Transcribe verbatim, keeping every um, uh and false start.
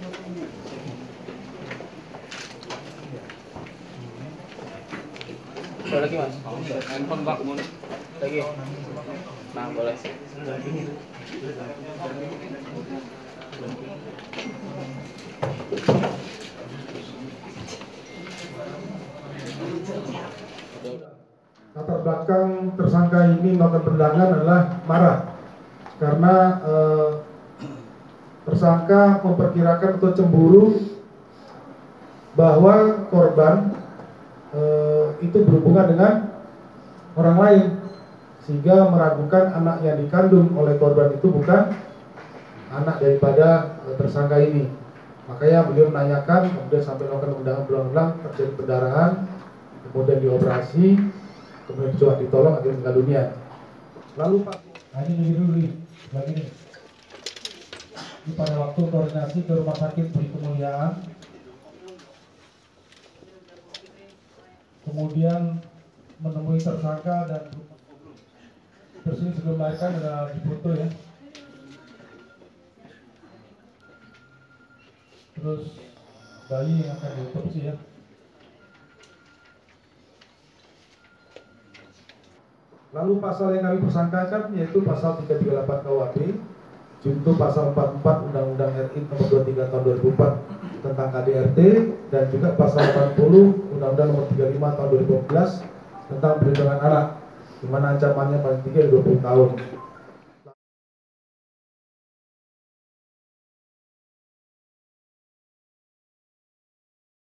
Ada lagi mas? Handphone bak lagi? Nah boleh. Latar belakang tersangka ini melakukan perdagangan adalah marah karena eh, tersangka memperkirakan atau cemburu bahwa korban eh, itu berhubungan dengan orang lain, sehingga meragukan anak yang dikandung oleh korban itu bukan anak daripada eh, tersangka ini. Makanya beliau menanyakan, kemudian sampai melakukan undangan berulang-ulang, terjadi pendarahan, kemudian dioperasi, kemudian coba ditolong akhirnya meninggal dunia. Lalu Pak, nah ini lebih dulu nih, begini. Ini pada waktu koordinasi ke rumah sakit Budi Kemuliaan, kemudian menemui tersangka dan terus ini sebelum melahirkan ada di foto ya. Terus bayi yang akan diotopsi ya. Lalu pasal yang kami persangkakan yaitu pasal tiga tiga delapan K U H P, junto pasal empat puluh empat Undang-Undang R I nomor dua puluh tiga tahun dua ribu empat tentang K D R T, dan juga pasal delapan puluh Undang-Undang nomor tiga puluh lima tahun dua ribu empat belas tentang perlindungan anak, di mana ancamannya paling tinggi dua puluh tahun.